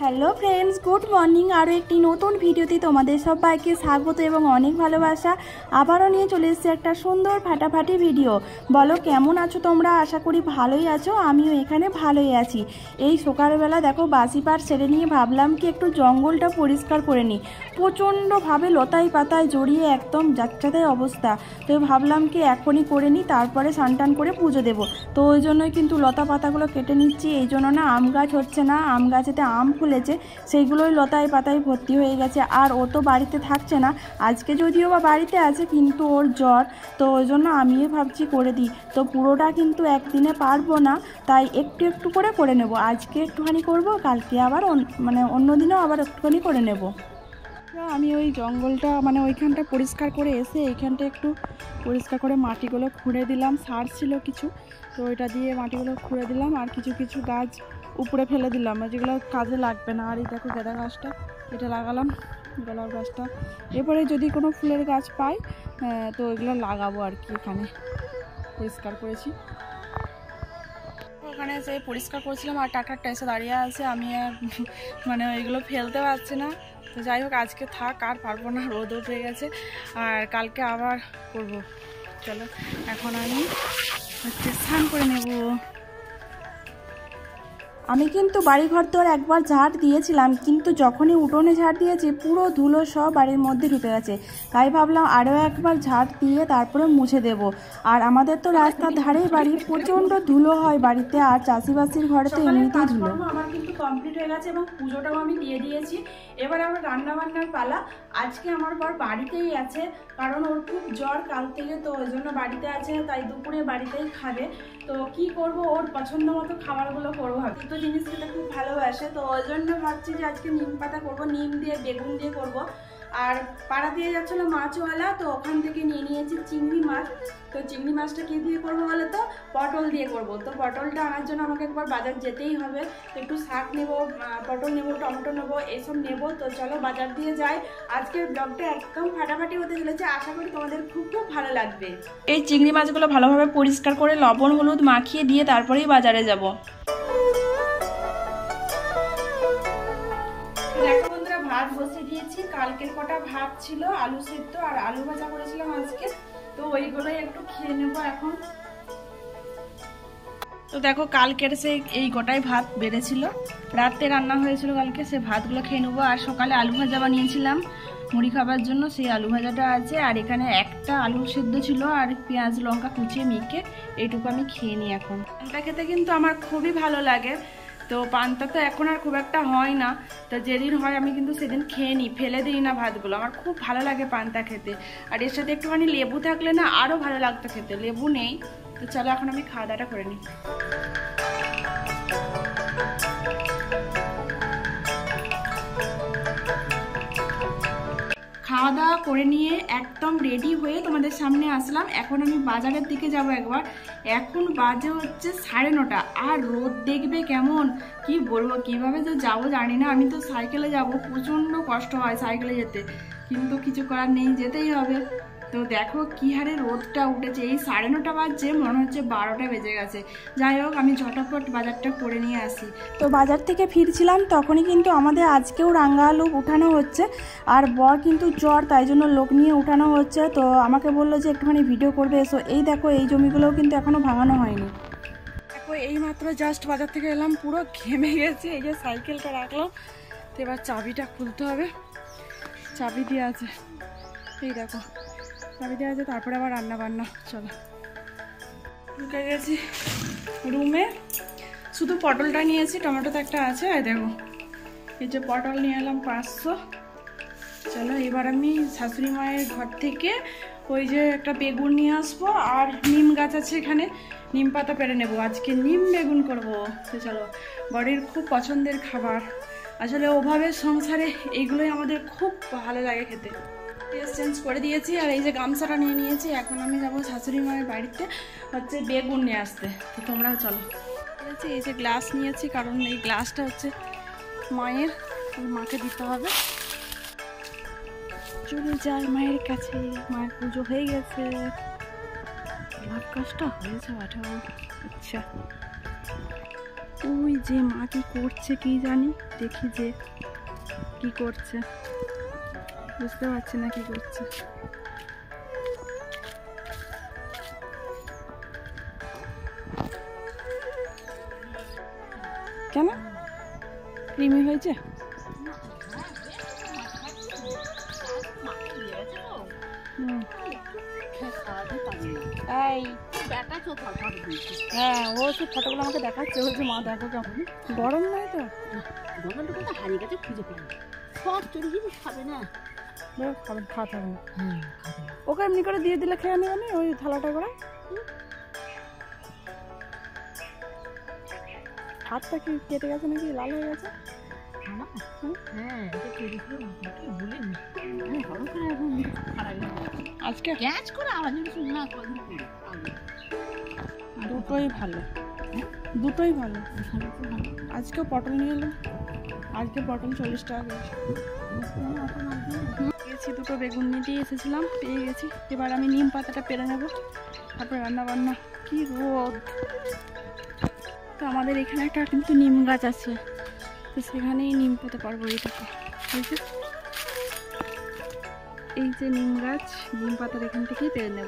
Hello friends, good morning. আরও একটি নতুন ভিডিওতে তোমাদের সবাইকে স্বাগত এবং অনেক ভালোবাসা। আবারও নিয়ে চলে এসেছি একটা সুন্দর ফাটাফাটি ভিডিও। বলো কেমন আছো তোমরা? আশা করি ভালোই আছো, আমিও এখানে ভালোই আছি। এই সকালবেলা দেখো বাসি পাট সেরে নিয়ে ভাবলাম কি একটু জঙ্গলটা পরিষ্কার করে নিই। প্রচণ্ডভাবে লতায় পাতায় জড়িয়ে একদম যাচ্ছাতাই অবস্থা। তো ভাবলাম কি এখনই করে নিই, তারপরে স্নান করে পুজো দেবো। তো ওই জন্যই কিন্তু লতা পাতাগুলো কেটে নিচ্ছি। এই জন্য না আম গাছ হচ্ছে না, আম গাছেতে আম ফুলেছে সেইগুলোই লতায় পাতায় ভর্তি হয়ে গেছে। আর ও তো বাড়িতে থাকছে না, আজকে যদিও বা বাড়িতে আছে কিন্তু ওর জ্বর, তো ওই জন্য আমিও ভাবছি করে দিই। তো পুরোটা কিন্তু একদিনে পারবো না, তাই একটু একটু করে নেব। আজকে একটুখানি করব, কালকে আবার অন্য দিনেও আবার একটুখানি করে নেব। আমি ওই জঙ্গলটা ওইখানটা পরিষ্কার করে এসে এইখানটা একটু পরিষ্কার করে মাটিগুলো খুঁড়ে দিলাম। সার ছিল কিছু, তো ওইটা দিয়ে মাটিগুলো খুঁড়ে দিলাম। আর কিছু কিছু গাছ উপরে ফেলে দিলাম, যেগুলো কাজে লাগবে না। আর এই দেখো গাঁদা গাছটা এটা লাগালাম, গোলাপ গাছটা। এরপরে যদি কোনো ফুলের গাছ পাই তো ওইগুলো লাগাবো আর কি। এখানে পরিষ্কার করেছি, ওখানে এসে পরিষ্কার করেছিলাম। আর ট্রাক্টরটা এসে দাঁড়িয়ে আছে, আমি ওইগুলো ফেলতে পারছি না। তো যাই হোক আজকে থাক, আর পারবো না, রোদ উঠে গেছে। আর কালকে আবার করব। চলো এখন আমি স্নান করে নেব। আমি কিন্তু বাড়িঘর তো একবার ঝাড় দিয়েছিলাম, কিন্তু যখনই উঠোনে ঝাড় দিয়েছি পুরো ধুলো সব বাড়ির মধ্যে ঢুকে গেছে। তাই ভাবলাম আরও একবার ঝাড় দিয়ে তারপরে মুছে দেব। আর আমাদের তো রাস্তার ধারেই বাড়ি, প্রচণ্ড ধুলো হয় বাড়িতে। আর চাষিবাসির ঘরে তো এমনিতেই ধুলো। আমার কিন্তু কমপ্লিট হয়ে গেছে এবং পুজোটাও আমি দিয়ে দিয়েছি। এবার আমার রান্নাবান্নার পালা। আজকে আমার বর বাড়িতেই আছে, কারণ ওর খুব জ্বর কাল থেকে, তো ওই জন্য বাড়িতে আছে। তাই দুপুরে বাড়িতেই খাবে। তো কি করব, ওর পছন্দ মতো খাবারগুলো করবো। তো জিনিস খেতে খুব ভালোবাসে, তো ওই জন্য ভাবছি যে আজকে নিম পাতা করবো, নিম দিয়ে বেগুন দিয়ে করব। আর পাড়া দিয়ে যাচ্ছিলো মাছওয়ালা, তো ওখান থেকে নিয়ে নিয়েছি চিংড়ি মাছ। তো চিংড়ি মাছটা কী দিয়ে করবো বলে তো পটল দিয়ে করব। তো পটলটা আনার জন্য আমাকে একবার বাজার যেতেই হবে। একটু শাক নেব, পটল নেব, টমেটো নেবো, এসব নেব। তো চলো বাজার দিয়ে যাই। আজকের ব্লগটা একদম ফাটাফাটি হতে চলেছে, আশা করি তোমাদের খুব খুব ভালো লাগবে। এই চিংড়ি মাছগুলো ভালোভাবে পরিষ্কার করে লবণ হলুদ মাখিয়ে দিয়ে তারপরেই বাজারে যাব। দেখো বন্ধুরা, ভাত বসিয়ে দিয়েছি। কালকের কটা ভাত ছিল, আলু সেদ্ধ আর আলু ভাজা করেছিলাম আজকে, তো ওইগুলোই একটু খেয়ে নেবো এখন। তো দেখো কালকের এই গোটাই ভাত বেড়েছিল, রাতে রান্না হয়েছিল কালকে, সে ভাতগুলো খেয়ে নেবো। আর সকালে আলু ভাজা বানিয়েছিলাম মুড়ি খাবার জন্য, সেই আলু ভাজাটা আছে। আর এখানে একটা আলু সেদ্ধ ছিল আর পেঁয়াজ লঙ্কা কুচিয়ে মেখে এইটুকু আমি খেয়ে নিই এখন। পান্তা খেতে কিন্তু আমার খুবই ভালো লাগে। তো পান্তা তো এখন আর খুব একটা হয় না, তো যেদিন হয় আমি কিন্তু সেদিন খেয়ে নিই, ফেলে দিই না ভাতগুলো। আমার খুব ভালো লাগে পান্তা খেতে। আর এর সাথে একটুখানি লেবু থাকলে না আরও ভালো লাগতো খেতে, লেবু নেই। তো চলো এখন আমি খাওয়া দাওয়াটা করে নিই। খাওয়া দাওয়া করে নিয়ে একদম রেডি হয়ে তোমাদের সামনে আসলাম। এখন আমি বাজারের দিকে যাব একবার। এখন বাজে হচ্ছে 9:30, আর রোদ দেখবে কেমন, কি বলবো, কিভাবে যে যাবো জানি না। আমি তো সাইকেলে যাব, প্রচণ্ড কষ্ট হয় সাইকেলে যেতে, কিন্তু কিছু করার নেই, যেতেই হবে। তো দেখো কি হারে রোদটা উঠেছে। এই 9:30 বাজছে, মনে হচ্ছে 12টা বেজে গেছে। যাই হোক আমি ঝটাফট বাজারটা করে নিয়ে আসি। তো বাজার থেকে ফিরছিলাম তখনই কিন্তু আমাদের আজকেও রাঙ্গা আলু উঠানো হচ্ছে। আর বর কিন্তু জ্বর, তাই জন্য লোক নিয়ে উঠানো হচ্ছে। তো আমাকে বললো যে একটুখানি ভিডিও করবে, এসো। এই দেখো এই জমিগুলোও কিন্তু এখনও ভাঙানো হয়নি। দেখো এই মাত্র জাস্ট বাজার থেকে এলাম, পুরো ঘেমে গেছি। এই যে সাইকেলটা রাখলাম, তো এবার চাবিটা খুলতে হবে। চাবি দিয়ে আছে, এই দেখো চাবি দেওয়া আছে। তারপরে আবার রান্না বান্না। চলো ঢুকে গেছি রুমে। শুধু পটলটা নিয়েছি, টমেটো তো একটা আছে। আর দেখো এই যে পটল নিয়ে এলাম 500। চলো এবার আমি শাশুড়ি মায়ের ঘর থেকে ওই যে একটা বেগুন নিয়ে আসবো। আর নিম গাছ আছে এখানে, নিম পাতা পেড়ে নেবো, আজকে নিম বেগুন করবো। তো চলো, বরের খুব পছন্দের খাবার। আসলে ওভাবে সংসারে এইগুলোই আমাদের খুব ভালো লাগে খেতে। চেঞ্জ করে দিয়েছি আর এই যে গামছাটা নিয়ে নিয়েছি। এখন আমি যাবো শাশুড়ি মায়ের বাড়িতে হচ্ছে বেগুন নিয়ে আসতে। তো তোমরাও চলো। এই যে গ্লাস নিয়েছি, কারণ এই গ্লাসটা হচ্ছে মায়ের, মাকে দিতে হবে। চলে যাই মায়ের কাছে, মায়ের পুজো হয়ে গেছে। আমার কাজটা হয়েছে। আচ্ছা ওই যে মা কি করছে কি জানি, দেখি যে কি করছে, বুঝতে পারছি না কি করছে। কেন ক্রিমি হয়েছে? হ্যাঁ, ও সে ফটোগুলো আমাকে দেখাচ্ছে, বলছে মা দেখো কেমন গরম নয় তো, দোকানটা তো হারিয়ে গেছে, খুঁজে পাই সব চুরি জিনিস খাবে না, খাবেন খাওয়াতে হবে না। ওকে এমনি করে দিয়ে দিলে খেয়ে নেবে না ওই থালাটা করে। হাতটা কি কেটে গেছে নাকি লাল হয়ে গেছে? আজকে গ্যাস করে আবার না কদিন করে দুটোই ভালো, দুটোই ভালো। আজকেও পটল নিয়ে এলাম, আজকে পটল 40 টাকা গেছি। দুটো বেগুন নিতে এসেছিলাম, পেয়ে গেছি। এবার আমি নিম পাতাটা পেরে নেবো, তারপর রান্না বান্না। কি রোদ! তো আমাদের এখানে একটা কিন্তু নিম গাছ আছে, তো সেখানেই নিম পেতে পারবো। এইটাকে এই যে নিম গাছ, নিম পাতার এখান থেকেই পেরে নেব।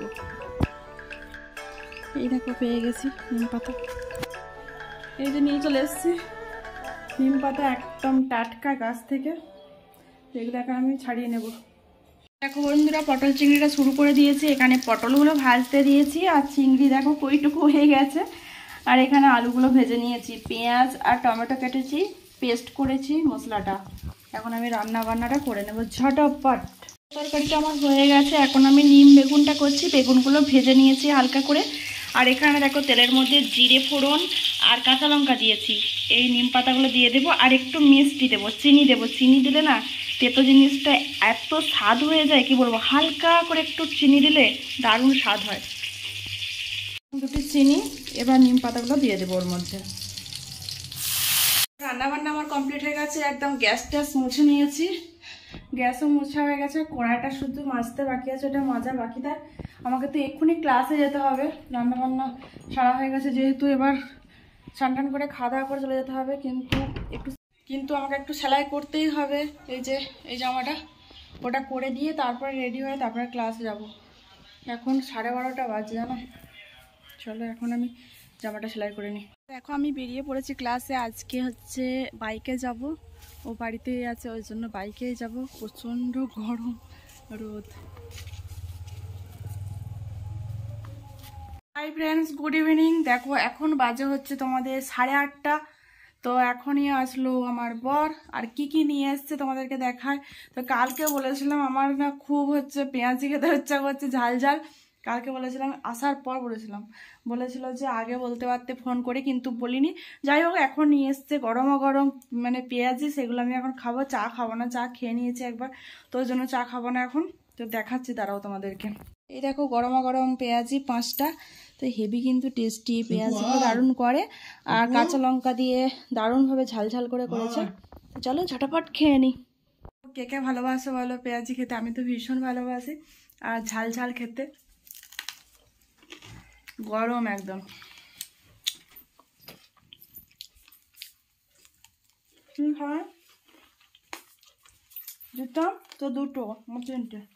এই দেখো পেয়ে গেছি নিম পাতা, এই যে নিয়ে চলে এসেছি নিম পাতা, একদম টাটকা গাছ থেকে। এগুলোকে আমি ছাড়িয়ে নেব। দেখো বন্ধুরা, পটল চিংড়িটা শুরু করে দিয়েছি। এখানে পটলগুলো ভাজতে দিয়েছি, আর চিংড়ি দেখো কইটুকু হয়ে গেছে। আর এখানে আলুগুলো ভেজে নিয়েছি, পেঁয়াজ আর টমেটো কেটেছি, পেস্ট করেছি মশলাটা। এখন আমি রান্না বান্নাটা করে নেব ঝটপট। তরকারিটা আমার হয়ে গেছে, এখন আমি নিম বেগুনটা করছি। বেগুনগুলো ভেজে নিয়েছি হালকা করে। আর এখানে দেখো তেলের মধ্যে জিরে ফোড়ন আর কাঁচা লঙ্কা দিয়েছি। এই নিম পাতাগুলো দিয়ে দেবো, আর একটু মিষ্টি দেবো, চিনি দেবো। চিনি দিলে না তেতো জিনিসটা এত স্বাদ হয়ে যায়, কি বলবো। হালকা করে একটু চিনি দিলে দারুণ স্বাদ হয়। দুটি চিনি, এবার নিম পাতাগুলো দিয়ে দেবো ওর মধ্যে। রান্নাবান্না আমার কমপ্লিট হয়ে গেছে, একদম গ্যাস ট্যাস মুছে নিয়েছি। গ্যাসও মোছা হয়ে গেছে, কড়াইটা শুধু মাজতে বাকি আছে, ওটা মাজা বাকি। তার আমাকে তো এক্ষুনি ক্লাসে যেতে হবে। রান্নাবান্না সারা হয়ে গেছে, যেহেতু এবার স্নান করে খাওয়া দাওয়া করে চলে যেতে হবে। কিন্তু আমাকে একটু সেলাই করতেই হবে। এই যে এই জামাটা, ওটা করে দিয়ে তারপরে রেডি হয়ে তারপরে ক্লাসে যাব। এখন 12:30 বাজে জানো। চলো এখন আমি জামাটা সেলাই করে নিই। দেখো আমি বেরিয়ে পড়েছি ক্লাসে। আজকে হচ্ছে বাইকে যাব, ও বাড়িতেই আছে, ওই জন্য বাইকেই যাব। প্রচণ্ড গরম, রোদ। Hi friends, good evening. দেখো এখন বাজে হচ্ছে তোমাদের 8:30। তো এখনই আসলো আমার বর, আর কি কি নিয়ে এসছে তোমাদেরকে দেখায়। তো কালকে বলেছিলাম আমার না খুব হচ্ছে পেঁয়াজি খেতে ইচ্ছা করছে, ঝাল ঝাল। কালকে বলেছিলাম, আসার পর বলেছিল যে আগে বলতে পারতে ফোন করে, কিন্তু বলিনি। যাই হোক, এখন নিয়ে এসছে গরম গরম মানে পেঁয়াজি, সেগুলো আমি এখন খাবো। চা খাবো না, চা খেয়ে নিয়েছি একবার, তো ওই জন্য চা খাবো না এখন। তো দেখাচ্ছি দাঁড়াও তোমাদেরকে। এই দেখো গরম গরম পেঁয়াজি 5টা। তো হেভি কিন্তু টেস্টি, পেঁয়াজিগুলো দারুণ করে, আর কাঁচা লঙ্কা দিয়ে দারুণভাবে ঝাল ঝাল করে করেছে। তো চলো ঝটপট খেয়ে নিই। কে কে ভালোবাসো বলো পেঁয়াজি খেতে? আমি তো ভীষণ ভালোবাসি, আর ঝাল ঝাল খেতে। গরম একদম। খাওয়া দুটো তো, দুটো 3টে।